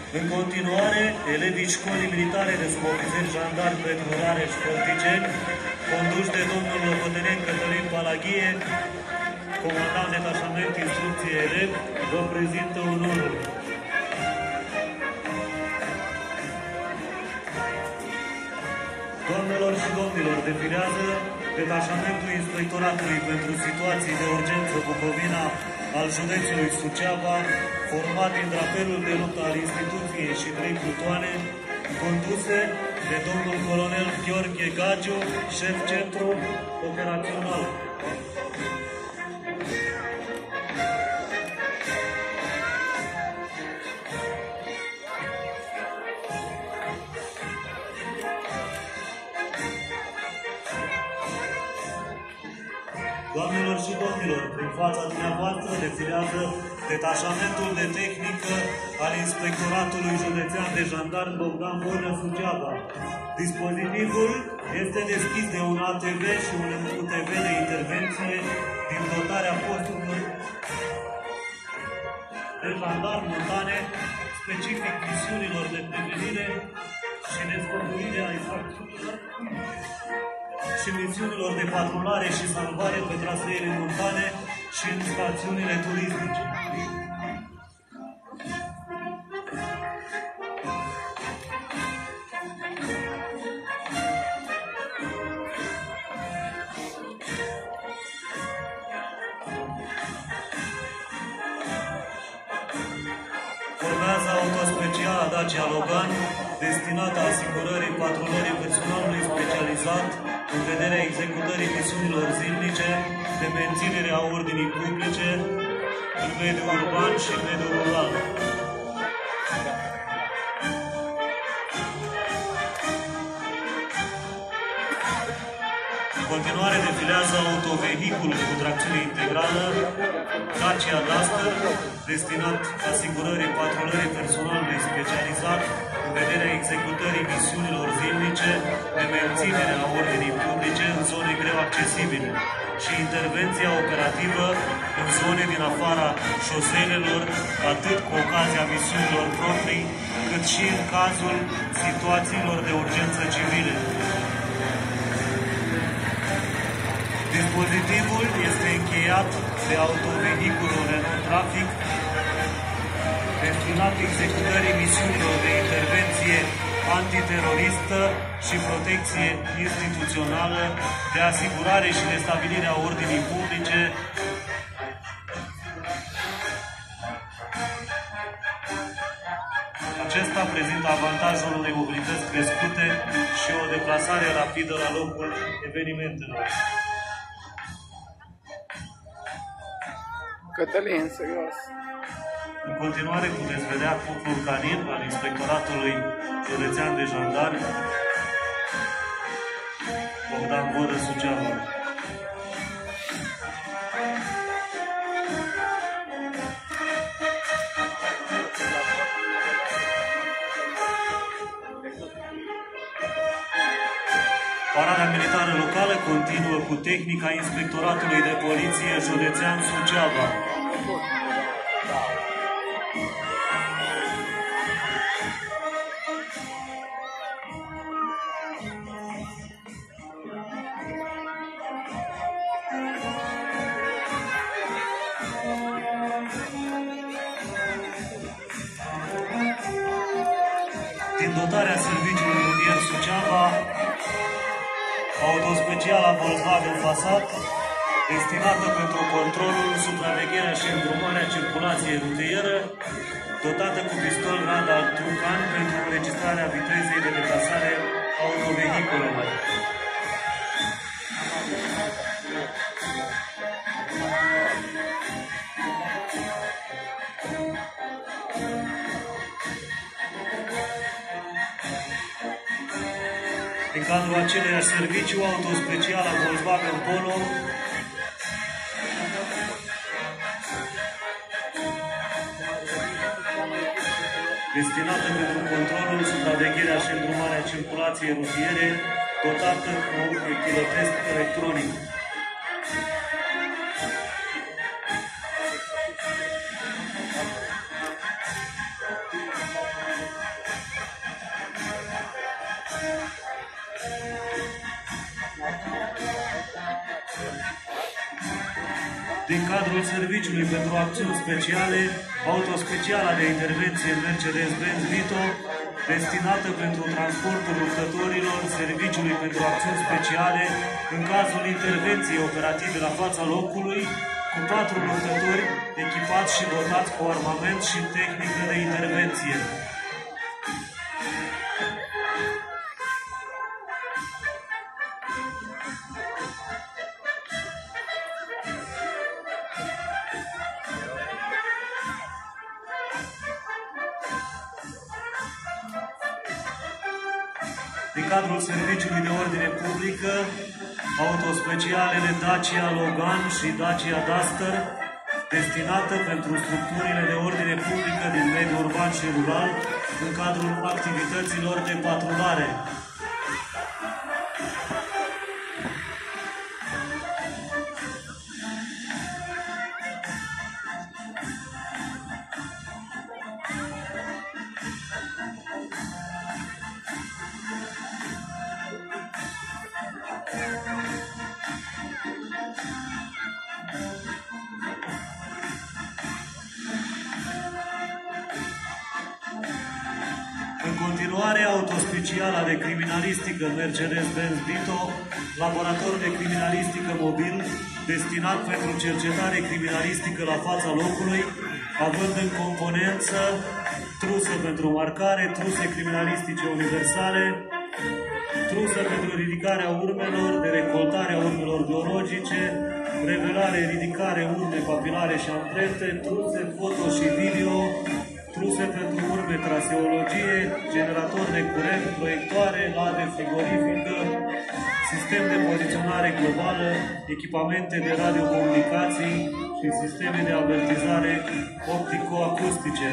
În continuare, elevii școlii militare de subofițeri jandarmi pretorare și politicieni, conduși de domnul locotenent Cătălin Palaghie, comandant detașament instrucție elev, vă prezintă onorul. Doamnelor și domnilor, defilează detașamentul Inspectoratului pentru Situații de Urgență Bucovina al județului Suceava, format din drapelul de luptă al instituției și 3 plutoane, conduse de domnul colonel Gheorghe Gagiu, șef centru operațional. Doamnelor și domnilor, prin fața dumneavoastră defilează detașamentul de tehnică al Inspectoratului Județean de Jandarmi Bogdan Burnă Suceava. Dispozitivul este deschis de un ATV și un UTV de intervenție din dotarea posturilor de jandarmi montane, specific misiunilor de prevenire și descoperire a infracțiunilor și misiunilor de patrulare și salvare pe traseele montane și în stațiunile turistice. Formează autospeciala Dacia Logan, destinată asigurării patrulării personalului specializat în vederea executării misiunilor zilnice de menținere a ordinii publice în mediul urban și în mediul rural. În continuare defilează autovehiculul cu tracțiune integrală Dacia Duster, destinat asigurării patrulării personalului specializat în vederea executării misiunilor zilnice de menținere a ordinii publice în zone greu accesibile și intervenția operativă în zone din afara șoselelor, atât cu ocazia misiunilor proprii, cât și în cazul situațiilor de urgență civile. Dispozitivul este încheiat de autovehiculul Renault Trafic, destinat executării misiunilor de intervenție antiteroristă și protecție instituțională, de asigurare și restabilire a ordinii publice, acesta prezintă avantajul unei mobilități crescute și o deplasare rapidă la locul evenimentelor. Cătălin, serios. În continuare puteți vedea cuplul canin al Inspectoratului Județean de Jandarmi Bogdan Burnă Suceava. Parada militară locală continuă cu tehnica Inspectoratului de Poliție Județean Suceava. Din dotarea Serviciului Rutier Suceava, autospeciala Volkswagen Passat, destinată pentru controlul, supravegherea și îndrumarea circulației rutieră, dotată cu pistol radar Trucan pentru înregistrarea vitezei de deplasare a autovehiculelor. În cadrul aceleiași serviciu, autospeciala Volkswagen Polo destinată pentru controlul, supravegherea și îndrumarea circulației rutiere, dotată cu echilotest electronic. cadrul Serviciului pentru Acțiuni Speciale, autospeciala de intervenție Mercedes-Benz Vito, destinată pentru transportul luptătorilor Serviciului pentru Acțiuni Speciale, în cazul intervenției operative la fața locului, cu 4 luptători echipați și dotați cu armament și tehnică de intervenție. Din cadrul Serviciului de Ordine Publică, autospecialele Dacia Logan și Dacia Duster, destinată pentru structurile de ordine publică din mediul urban și rural, în cadrul activităților de patrulare. În continuare, autospeciala de criminalistică Mercedes-Benz Vito, laborator de criminalistică mobil, destinat pentru cercetare criminalistică la fața locului, având în componență trusă pentru marcare, truse criminalistice universale, trusă pentru ridicarea urmelor, de recoltare a urmelor biologice, revelare, ridicare, urme papilare și amprente, truse foto și video, truse pentru urme, traseologie, generator de curent, proiectoare, lade frigorifică, sistem de poziționare globală, echipamente de radiocomunicații și sisteme de avertizare optico-acustice.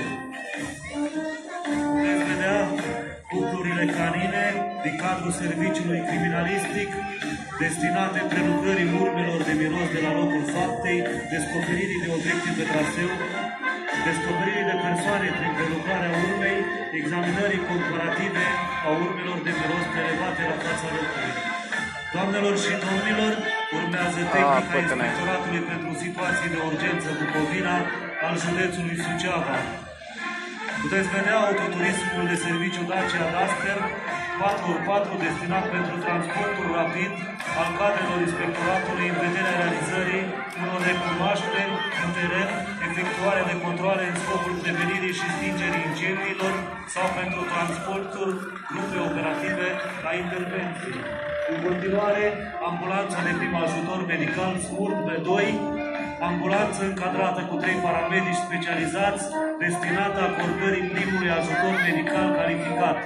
Puteți vedea cuplurile canine din cadrul serviciului criminalistic, destinate prelucrării urmelor de miros de la locul faptei, descoperirii de obiecte pe traseu, descoperirii de persoane prin prelucrarea urmei, examinării comparative a urmelor de miros prelevate la fața locului. Doamnelor și domnilor, urmează tehnica Inspectoratului pentru Situații de Urgență Bucovina al județului Suceava. Puteți vedea autoturismul de serviciu Dacia Duster 4x4 destinat pentru transportul rapid al cadrelor inspectoratului în vederea realizării unor recunoașteri în teren, efectuare de controale în scopul prevenirii și stingerii incendiilor sau pentru transportul grupe operative la intervenții. În continuare, ambulanța de prim ajutor medical SMURT B2, ambulanță încadrată cu 3 paramedici specializați, destinată acordării primului ajutor medical calificat.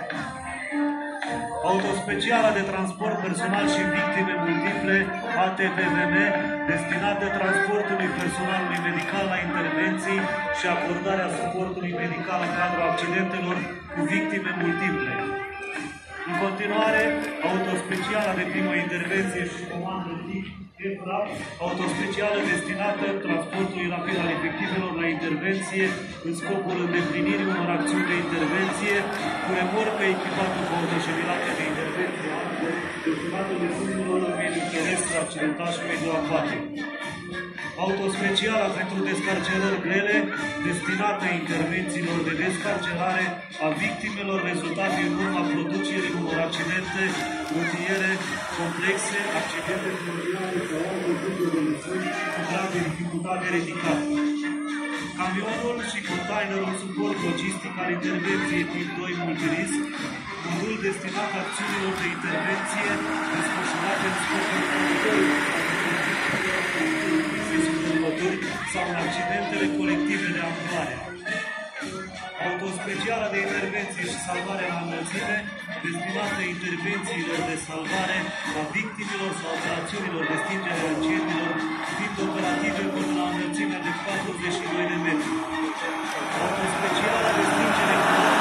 Autospeciala de transport personal și victime multiple, ATVM, destinată transportului personalului medical la intervenții și acordarea suportului medical în cadrul accidentelor cu victime multiple. În continuare, autospeciala de primă intervenție și comandă TIC, EFRA, autospecială destinată transportului rapid al efectivelor la intervenție în scopul îndeplinirii unor acțiuni de intervenție, cu remorcă echipată cu autoșevilate de intervenție, destinată resumelor în mediul terestru, accidentat și mediul acvatic. Autospeciala pentru descarcerări grele, destinată intervențiilor de descarcerare a victimelor rezultate în urma producerii unor accidente rutiere complexe, accidente fluviale sau alte tipuri de măsuri cu grad de dificultate ridicat. Camionul și containerul suport logistic al intervenției tip 2 multirisc, modul destinat acțiunilor de intervenție desfășurate în scopul sau în accidentele colective de amploare. Autospeciala de intervenție și salvare la înălțime, destinată intervențiilor de salvare a victimelor sau operațiunilor de stingere a incendiilor, fiind operative până la înălțimea de 42 de metri. Autospeciala de stingere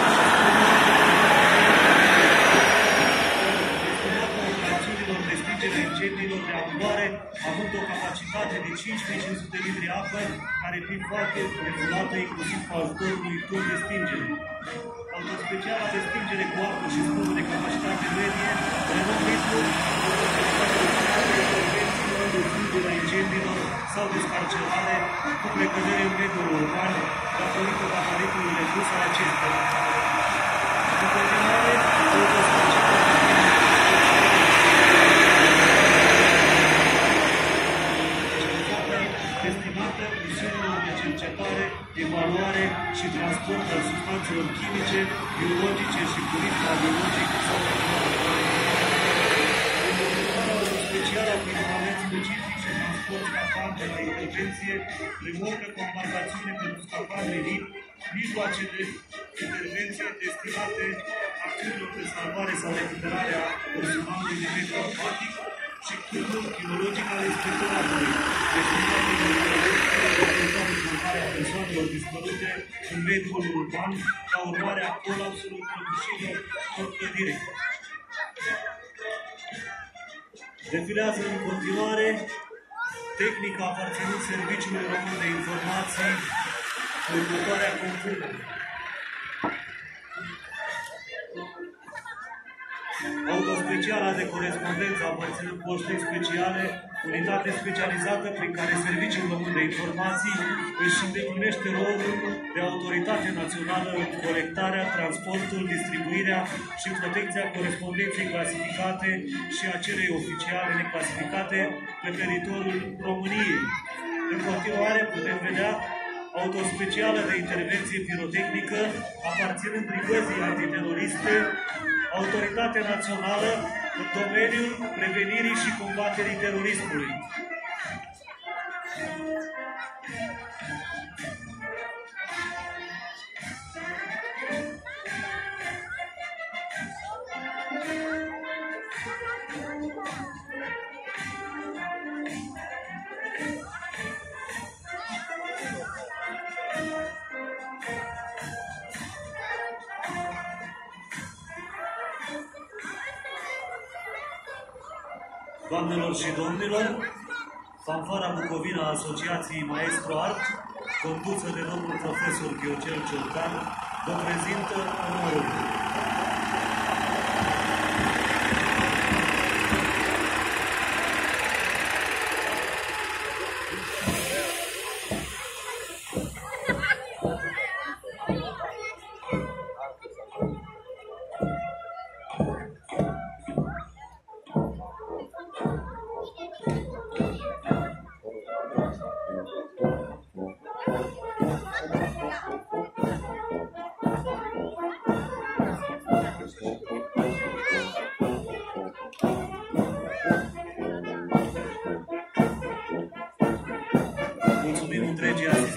incendiilor de amploare, având o capacitate de 5500 litri apă, care fiind foarte regulată inclusiv cu ajutorul unui tub de stingere. Autospeciala de stingere cu apă și spumă de capacitate medie, renumitul înfrângerea incendiilor sau descarcerare cu precădere în mediul urban datorită gabaritului redus al acestora. În continuare, destinată misiunilor de cercetare, evaluare și transport al substanțelor chimice, biologice și fluid radiologic sau specială cu echipament specific și transport scafandre de intervenție, remorcă cu embarcațiune pentru scafandre RIP, mijloace de intervenție destinate acțiunilor de salvare sau recuperare a personalului de mediu aquatic și câmpul biologic al inspectoratului, destinate de salvarea persoanelor dispărute în mediul urban ca urmare a colapsului prăbușirilor în clădire. Defilează în continuare tehnica aparținând Serviciului Român de Informații cu următoarea confundă. Autospeciala de corespondență aparținând Poștei Speciale, unitate specializată prin care Serviciul Român de Informații își îndeplinește rolul de autoritate națională în colectarea, transportul, distribuirea și protecția corespondenței clasificate și a celei oficiale neclasificate pe teritoriul României. În continuare putem vedea autospecială de intervenție pirotehnică aparținând brigăzii antiteroriste, autoritate națională în domeniul prevenirii și combaterii terorismului. Doamnelor și domnilor, fanfara Bucovina a Asociației Maestro Art, condusă de domnul profesor Gheorgel Ciordan, vă prezintă onorul. Mulțumim întregii